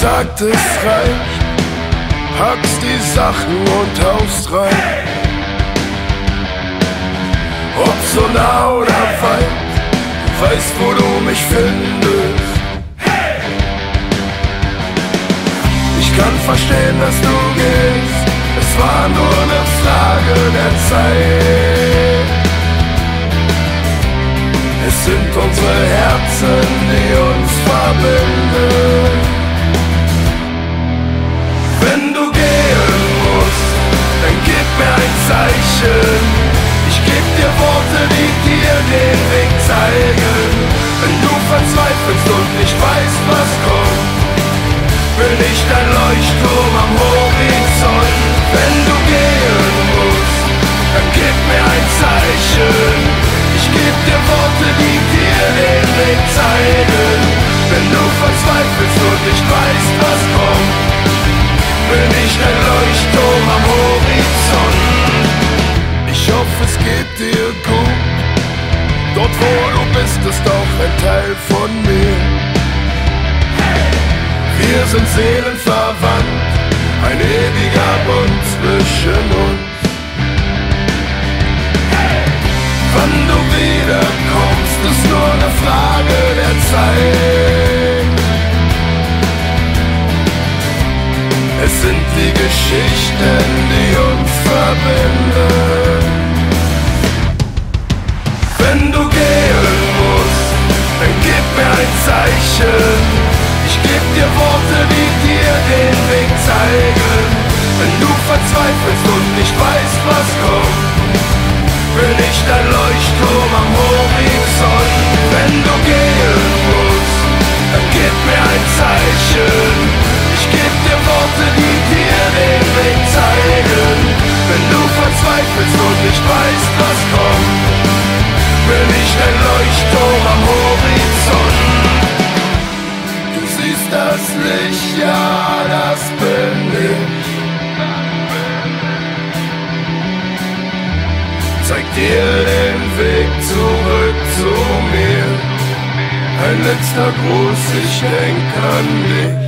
sagt, es reicht, packst die Sachen und haust rein. Ob so nah oder weit, du weißt, wo du mich findest. Ich kann verstehen, dass du gehst, es war nur eine Frage der Zeit. Es sind unsere Herzen, die uns verbinden. Wenn du gehen musst, dann gib mir ein Zeichen. Ich geb dir Worte, die dir den Weg zeigen. Wenn du verzweifelst und nicht weißt, was kommt, bin ich dein Leuchtturm am Horizont. Wenn du gehen musst, dann gib mir ein Zeichen. Ich geb dir Worte, die dir den Weg zeigen. Wenn du verzweifelst und nicht weißt, was kommt, bin ich dein Leuchtturm am Horizont. Ich hoffe, es geht dir gut. Dort, wo du bist, ist auch ein Teil von mir. Wir sind seelenverwandt, ein ewiger Bund zwischen uns. Wann du wiederkommst, ist nur eine Frage der Zeit. Es sind die Geschichten, die uns verbinden. Wenn du gehen musst, dann gib mir ein Zeichen. Ich geb dir Worte, die dir den Weg zeigen. Wenn du verzweifelst und nicht weißt, was kommt, bin ich dein Leuchtturm am Horizont. Wenn du gehen musst, dann gib mir ein Zeichen. Ich geb dir Worte, die dir den Weg zeigen. Wenn du verzweifelst und nicht weißt, was kommt, bin ich dein Leuchtturm am Horizont. Du siehst das Licht, ja, das bin ich. Zeig dir den Weg zurück zu mir. Ein letzter Gruß, ich denk an dich.